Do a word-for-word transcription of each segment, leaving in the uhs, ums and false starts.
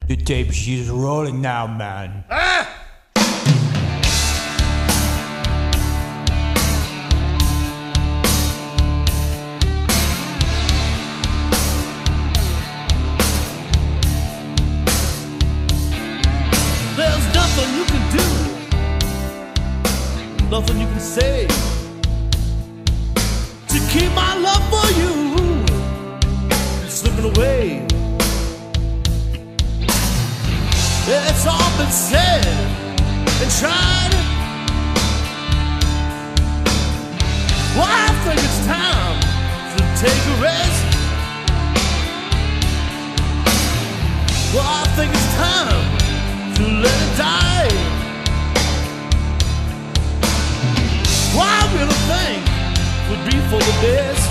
The tape she's rolling now, man. Ah! There's nothing you can do, nothing you can say to keep my love for you slipping away. It's all been said and tried. Well, I think it's time to take a rest. Well, I think it's time to let it die. Well, I really think would be for the best.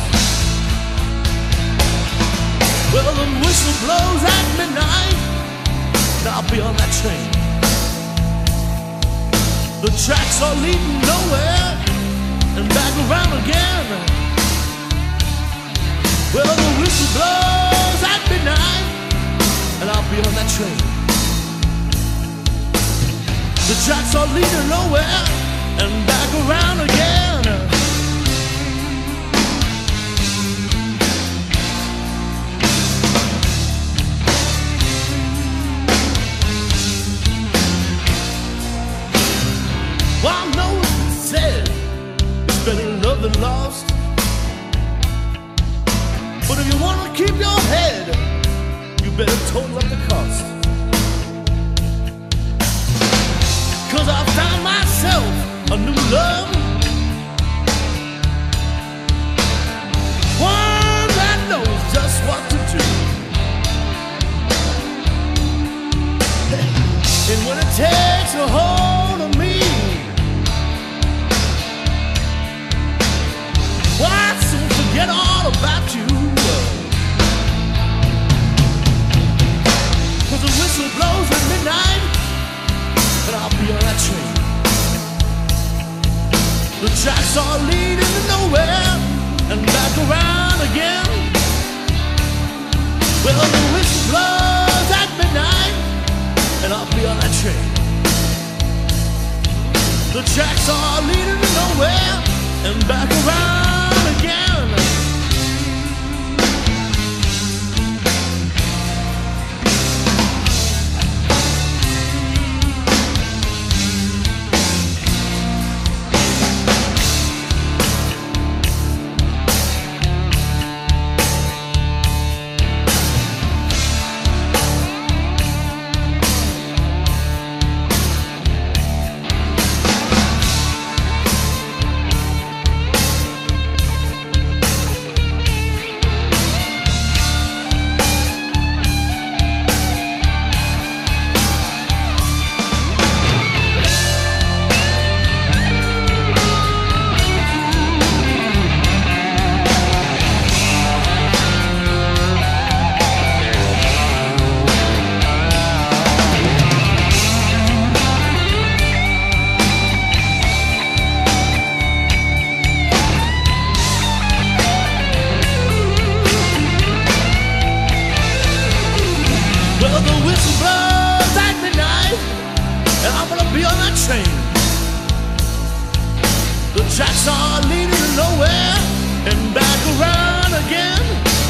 Well, the whistle blows at midnight, and I'll be on that train. The tracks are leading nowhere and back around again. Well, the whistle blows at midnight, and I'll be on that train. The tracks are leading nowhere and back around again. Well, I know what you said, it's better love than lost. But if you want to keep your head, you better total up the cost. Cause I found myself a new love, one that knows just what to do. And when it takes a hold of me, well, I soon forget all about you. Cause the whistle blows at midnight, and I'll be on that train. The tracks are leading to nowhere and back around again. Well, the whistle blows at midnight, and I'll be on that train. The tracks are leading to nowhere and back around again. Tracks are leading to nowhere and back around again.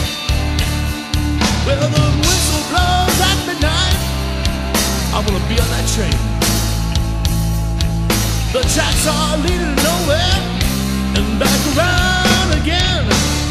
Well, the whistle blows at midnight, I'm gonna be on that train. The tracks are leading to nowhere and back around again.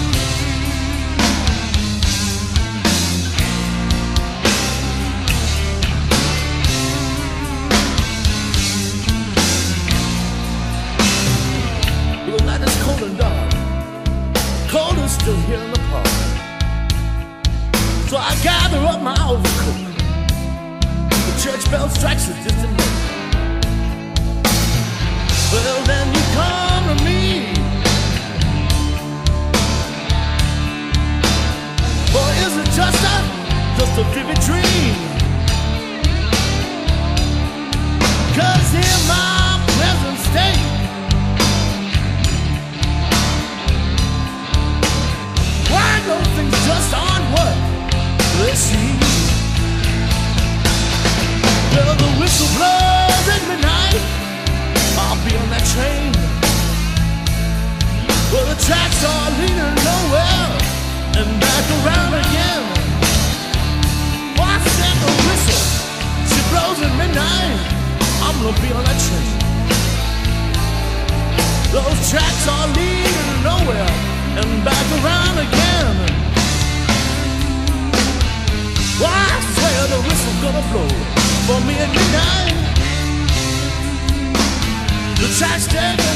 Still here in the park, so I gather up my overcoat. The church bell strikes a distant note. Well, then you come to me. Or is it just a, just a vivid dream? Cause in my present state, why go things just on what they seem? whistle blows at midnight, I'll be on that train. Well, the tracks are leading nowhere and back around again. Well, I said the whistle, she blows at midnight, I'm gonna be on that train. Those tracks are leading nowhere and back around again. Well, I swear the whistle's gonna blow for me at midnight. The tracks taking